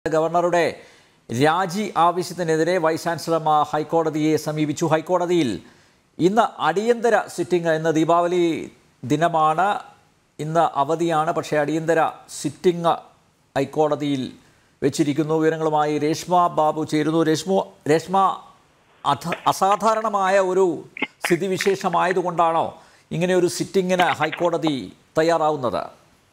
ഗവർണറുടെ രാജി ആവശ്യത്തിനെതിരെ വൈസ് ചാൻസലർമാർ ഹൈക്കോടതിയെ സമീപിച്ചു. ഹൈക്കോടതിയിൽ ഇന്ന് അടിയന്തര സിറ്റിംഗ്, ഇന്ന് ദീപാവലി ദിനമാണ്, ഇന്ന് അവധിയാണ്. പക്ഷേ അടിയന്തര സിറ്റിംഗ് ഹൈക്കോടതിയിൽ വെച്ചിരിക്കുന്നു. വിവരങ്ങളുമായി രേഷ്മ ബാബു ചേരുന്നു. രേഷ്മ, അസാധാരണമായ ഒരു സ്ഥിതിവിശേഷമായതുകൊണ്ടാണോ ഇങ്ങനെ ഒരു സിറ്റിങ്ങിന് ഹൈക്കോടതി തയ്യാറാവുന്നത്?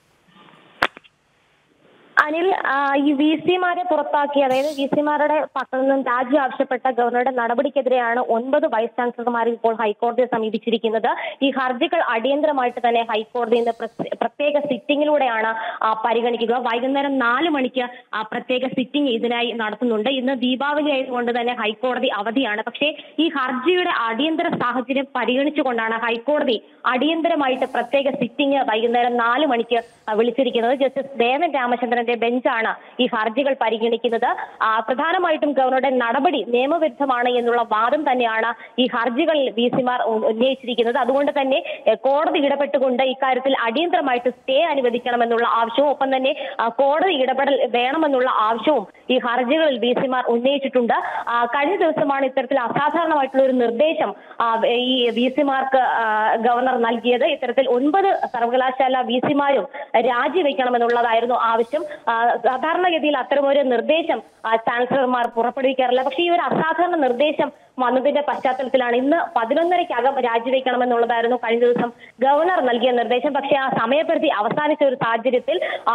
അനിൽ, ഈ വി സിമാരെ പുറത്താക്കി, അതായത് വി സിമാരുടെ പക്കൽ നിന്നും രാജി ആവശ്യപ്പെട്ട ഗവർണറുടെ നടപടിക്കെതിരെയാണ് 9 വൈസ് ചാൻസലർമാർ ഇപ്പോൾ ഹൈക്കോടതിയെ സമീപിച്ചിരിക്കുന്നത്. ഈ ഹർജികൾ അടിയന്തരമായിട്ട് തന്നെ ഹൈക്കോടതി ഇന്ന് പ്രത്യേക സിറ്റിംഗിലൂടെയാണ് പരിഗണിക്കുക. വൈകുന്നേരം 4 മണിക്ക് പ്രത്യേക സിറ്റിംഗ് ഇതിനായി നടത്തുന്നുണ്ട്. ഇന്ന് ദീപാവലി ആയതുകൊണ്ട് തന്നെ ഹൈക്കോടതി അവധിയാണ്. പക്ഷേ ഈ ഹർജിയുടെ അടിയന്തര സാഹചര്യം പരിഗണിച്ചുകൊണ്ടാണ് ഹൈക്കോടതി അടിയന്തരമായിട്ട് പ്രത്യേക സിറ്റിംഗ് വൈകുന്നേരം 4 മണിക്ക് വിളിച്ചിരിക്കുന്നത്. ജസ്റ്റിസ് ദേവൻ രാമചന്ദ്രന്റെ ബെഞ്ചാണ് ഈ ഹർജികൾ പരിഗണിക്കുന്നത്. പ്രധാനമായിട്ടും ഗവർണറുടെ നടപടി നിയമവിരുദ്ധമാണ് എന്നുള്ള വാദം തന്നെയാണ് ഈ ഹർജികളിൽ വി സിമാർ ഉന്നയിച്ചിരിക്കുന്നത്. അതുകൊണ്ട് തന്നെ കോടതി ഇടപെട്ടുകൊണ്ട് ഇക്കാര്യത്തിൽ അടിയന്തരമായിട്ട് സ്റ്റേ അനുവദിക്കണമെന്നുള്ള ആവശ്യവും ഒപ്പം തന്നെ കോടതി ഇടപെടൽ വേണമെന്നുള്ള ആവശ്യവും ഈ ഹർജികളിൽ വി സിമാർ ഉന്നയിച്ചിട്ടുണ്ട്. കഴിഞ്ഞ ദിവസമാണ് ഇത്തരത്തിൽ അസാധാരണമായിട്ടുള്ള ഒരു നിർദ്ദേശം ഈ വി സിമാർക്ക് ഗവർണർ നൽകിയത്. ഇത്തരത്തിൽ 9 സർവകലാശാല വി സിമാരും രാജിവെക്കണമെന്നുള്ളതായിരുന്നു ആവശ്യം. സാധാരണഗതിയിൽ അത്തരമൊരു നിർദ്ദേശം ചാൻസലർമാർ പുറപ്പെടുവിക്കാറില്ല. പക്ഷേ ഈ ഒരു അസാധാരണ നിർദ്ദേശം വന്നതിന്റെ പശ്ചാത്തലത്തിലാണ് ഇന്ന് 11:30-ക്കകം രാജിവെക്കണമെന്നുള്ളതായിരുന്നു കഴിഞ്ഞ ദിവസം ഗവർണർ നൽകിയ നിർദ്ദേശം. പക്ഷേ ആ സമയപരിധി അവസാനിച്ച ഒരു സാഹചര്യത്തിൽ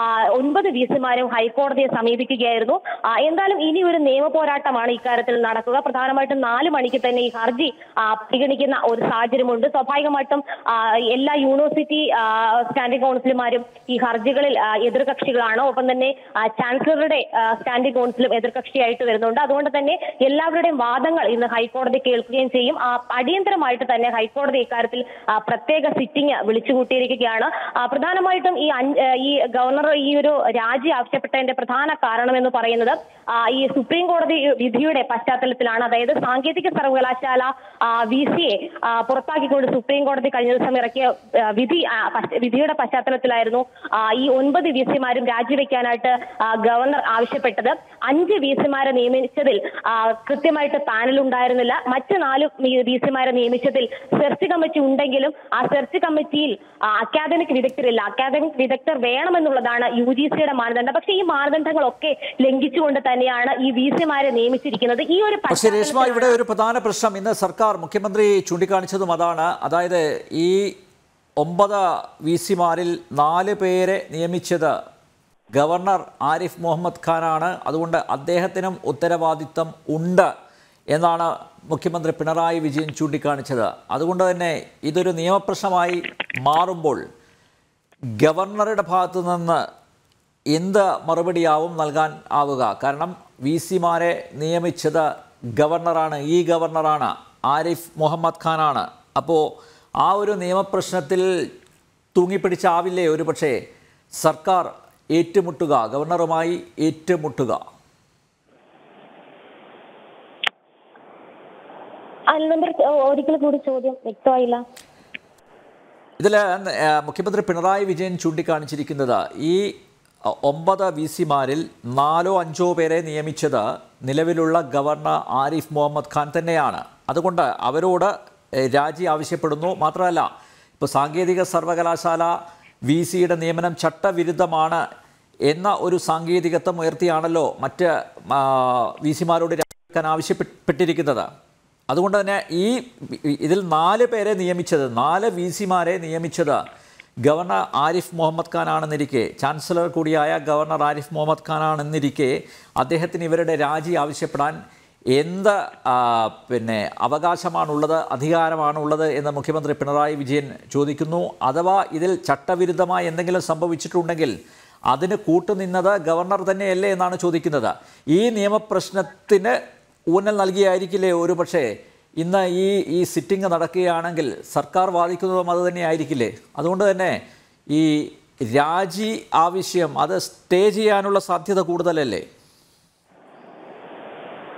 9 വി സിമാരും ഹൈക്കോടതിയെ സമീപിക്കുകയായിരുന്നു. എന്തായാലും ഇനി ഒരു നിയമ പോരാട്ടമാണ് ഇക്കാര്യത്തിൽ നടക്കുക. പ്രധാനമായിട്ടും 4 മണിക്ക് തന്നെ ഈ ഹർജി പരിഗണിക്കുന്ന ഒരു സാഹചര്യമുണ്ട്. സ്വാഭാവികമായിട്ടും എല്ലാ യൂണിവേഴ്സിറ്റി സ്റ്റാൻഡിംഗ് കൗൺസിലുമാരും ഈ ഹർജികളിൽ എതിർകക്ഷികളാണ്. ഒപ്പം തന്നെ ചാൻസലറുടെ സ്റ്റാൻഡിംഗ് കൗൺസിലും എതിർകക്ഷിയായിട്ട് വരുന്നുണ്ട്. അതുകൊണ്ട് തന്നെ എല്ലാവരുടെയും വാദങ്ങൾ ഇന്ന് ഹൈക്കോടതി കേൾക്കുകയും ചെയ്യും. അടിയന്തരമായിട്ട് തന്നെ ഹൈക്കോടതി ഇക്കാര്യത്തിൽ പ്രത്യേക സിറ്റിംഗ് വിളിച്ചുകൂട്ടിയിരിക്കുകയാണ്. പ്രധാനമായിട്ടും ഈ ഗവർണർ ഈ ഒരു രാജി ആവശ്യപ്പെട്ടതിന്റെ പ്രധാന കാരണം എന്ന് പറയുന്നത് ഈ സുപ്രീം കോടതി വിധിയുടെ പശ്ചാത്തലത്തിലാണ്. അതായത് സാങ്കേതിക സർവകലാശാല വി സിയെ പുറത്താക്കിക്കൊണ്ട് സുപ്രീം കോടതി കഴിഞ്ഞ ദിവസം ഇറക്കിയ വിധിയുടെ പശ്ചാത്തലത്തിലായിരുന്നു ഈ 9 വി സിമാരും രാജിവെക്കാനായിട്ട് ഗവർണർ ആവശ്യപ്പെട്ടത്. 5 വി സിമാരെ നിയമിച്ചതിൽ കൃത്യമായിട്ട് പാനൽ ഉണ്ടായിരുന്നില്ല. മറ്റ് 4 വി സിമാരെ നിയമിച്ചതിൽ സെർച്ച് കമ്മിറ്റി ഉണ്ടെങ്കിലും ആ സെർച്ച് കമ്മിറ്റിയിൽ അക്കാദമിക് വിദഗ്ധരില്ല. അക്കാദമിക് വിദഗ്ധർ വേണമെന്നുള്ളതാണ് UGCയുടെ മാനദണ്ഡം. പക്ഷേ ഈ മാനദണ്ഡങ്ങളൊക്കെ ലംഘിച്ചുകൊണ്ട് തന്നെയാണ് ഈ വി സിമാരെ നിയമിച്ചിരിക്കുന്നത്. ഈ ഒരു രേഷ്മ, ഇവിടെ ഒരു പ്രധാന പ്രശ്നം ഇന്ന് സർക്കാർ മുഖ്യമന്ത്രി ചൂണ്ടിക്കാണിച്ചതും അതാണ്. അതായത് ഈ 9 വി സിമാരിൽ 4 പേരെ നിയമിച്ചത് ഗവർണർ ആരിഫ് മുഹമ്മദ് ഖാനാണ്. അതുകൊണ്ട് അദ്ദേഹത്തിനും ഉത്തരവാദിത്തം ഉണ്ട് എന്നാണ് മുഖ്യമന്ത്രി പിണറായി വിജയൻ ചൂണ്ടിക്കാണിച്ചത്. അതുകൊണ്ട് തന്നെ ഇതൊരു നിയമപ്രശ്നമായി മാറുമ്പോൾ ഗവർണറുടെ ഭാഗത്തു നിന്ന് എന്ത് മറുപടിയാവും നൽകാൻ ആവുക? കാരണം വി സിമാരെ നിയമിച്ചത് ഗവർണറാണ്, ഈ ഗവർണറാണ്, ആരിഫ് മുഹമ്മദ് ഖാനാണ്. അപ്പോൾ ആ ഒരു നിയമപ്രശ്നത്തിൽ തൂങ്ങിപ്പിടിച്ചാവില്ലേ ഒരു പക്ഷേ സർക്കാർ ഏറ്റുമുട്ടുക, ഗവർണറുമായി ഏറ്റുമുട്ടുക? ഒരിക്കലും കൂടി ചോദ്യം വ്യക്തമായില്ല. ഇതിൽ മുഖ്യമന്ത്രി പിണറായി വിജയൻ ചൂണ്ടിക്കാണിച്ചിരിക്കുന്നത് ഈ 9 വി സിമാരിൽ 4 or 5 പേരെ നിയമിച്ചത് നിലവിലുള്ള ഗവർണർ ആരിഫ് മുഹമ്മദ് ഖാൻ തന്നെയാണ്. അതുകൊണ്ട് അവരോട് രാജി ആവശ്യപ്പെടുന്നു. മാത്രമല്ല, ഇപ്പോൾ സാങ്കേതിക സർവകലാശാല വി സിയുടെ നിയമനം ചട്ടവിരുദ്ധമാണ് എന്ന ഒരു സാങ്കേതികത്വം ഉയർത്തിയാണല്ലോ മറ്റ് വി സിമാരോട് രാജിവെക്കാൻ ആവശ്യപ്പെട്ടിരിക്കുന്നത്. അതുകൊണ്ട് തന്നെ ഇതിൽ 4 പേരെ നിയമിച്ചത്, 4 വി സിമാരെ നിയമിച്ചത് ഗവർണർ ആരിഫ് മുഹമ്മദ് ഖാൻ ആണെന്നിരിക്കെ, ചാൻസലർ കൂടിയായ ഗവർണർ ആരിഫ് മുഹമ്മദ് ഖാൻ ആണെന്നിരിക്കെ അദ്ദേഹത്തിന് ഇവരുടെ രാജി ആവശ്യപ്പെടാൻ എന്ത് അവകാശമാണുള്ളത്, അധികാരമാണുള്ളത് എന്ന് മുഖ്യമന്ത്രി പിണറായി വിജയൻ ചോദിക്കുന്നു. അഥവാ ഇതിൽ ചട്ടവിരുദ്ധമായി എന്തെങ്കിലും സംഭവിച്ചിട്ടുണ്ടെങ്കിൽ അതിന് കൂട്ടുനിന്നത് ഗവർണർ തന്നെയല്ലേ എന്നാണ് ചോദിക്കുന്നത്. ഈ നിയമപ്രശ്നത്തിന് ഊന്നൽ നൽകിയായിരിക്കില്ലേ ഒരു പക്ഷേ ഇന്ന് ഈ സിറ്റിംഗ് നടക്കുകയാണെങ്കിൽ സർക്കാർ വാദിക്കുന്നതും അത് തന്നെ ആയിരിക്കില്ലേ? അതുകൊണ്ട് തന്നെ ഈ രാജി ആവശ്യം അത് സ്റ്റേ ചെയ്യാനുള്ള സാധ്യത കൂടുതലല്ലേ?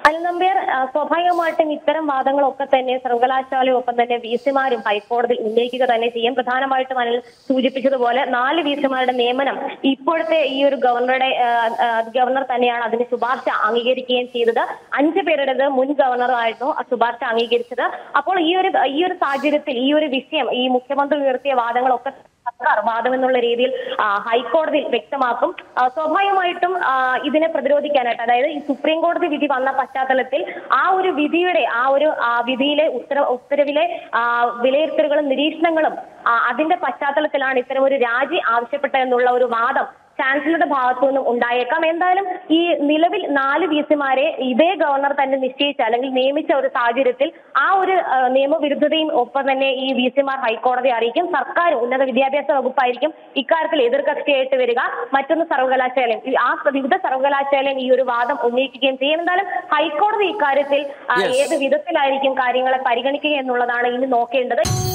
അനിൽ നമ്പ്യാർ, സ്വാഭാവികമായിട്ടും ഇത്തരം വാദങ്ങളൊക്കെ തന്നെ സർവകലാശാലയും ഒപ്പം തന്നെ വിസിമാരും ഹൈക്കോടതി ഉന്നയിക്കുക തന്നെ ചെയ്യും. പ്രധാനമായിട്ടും അനിൽ സൂചിപ്പിച്ചതുപോലെ 4 വിസിമാരുടെ നിയമനം ഇപ്പോഴത്തെ ഈ ഒരു ഗവർണർ തന്നെയാണ് അതിന് ശുപാർശ അംഗീകരിക്കുകയും ചെയ്തത്. 5 പേരുടേത് മുൻ ഗവർണറായിരുന്നു ശുപാർശ അംഗീകരിച്ചത്. അപ്പോൾ ഈ ഒരു സാഹചര്യത്തിൽ ഈ ഒരു വിഷയം, ഈ മുഖ്യമന്ത്രി ഉയർത്തിയ വാദങ്ങളൊക്കെ സർക്കാർ വാദമെന്നുള്ള രീതിയിൽ ഹൈക്കോടതിയിൽ വ്യക്തമാക്കും. സ്വാഭാവികമായിട്ടും ഇതിനെ പ്രതിരോധിക്കാനായിട്ട്, അതായത് ഈ സുപ്രീം കോടതി വിധി വന്ന പശ്ചാത്തലത്തിൽ ആ ഒരു വിധിയിലെ ഉത്തരവിലെ വിലയിരുത്തലുകളും നിരീക്ഷണങ്ങളും അതിന്റെ പശ്ചാത്തലത്തിലാണ് ഇത്തരം ഒരു രാജി ആവശ്യപ്പെട്ടതെന്നുള്ള ഒരു വാദം ചാൻസലറുടെ ഭാഗത്തു നിന്നും ഉണ്ടായേക്കാം. എന്തായാലും ഈ നിലവിൽ 4 വിസിമാരെ ഇതേ ഗവർണർ തന്നെ നിശ്ചയിച്ച അല്ലെങ്കിൽ നിയമിച്ച ഒരു സാഹചര്യത്തിൽ ആ ഒരു നിയമവിരുദ്ധതയും ഒപ്പം തന്നെ ഈ വിസിമാർ ഹൈക്കോടതിയെ അറിയിക്കും. സർക്കാർ ഉന്നത വിദ്യാഭ്യാസ വകുപ്പായിരിക്കും ഇക്കാര്യത്തിൽ എതിർകക്ഷിയായിട്ട് വരിക. മറ്റൊന്ന് സർവകലാശാലയും, വിവിധ സർവകലാശാലയും ഈ ഒരു വാദം ഉന്നയിക്കുകയും ചെയ്യും. എന്തായാലും ഹൈക്കോടതി ഇക്കാര്യത്തിൽ ഏത് വിധത്തിലായിരിക്കും കാര്യങ്ങളെ പരിഗണിക്കുക എന്നുള്ളതാണ് ഇനി നോക്കേണ്ടത്.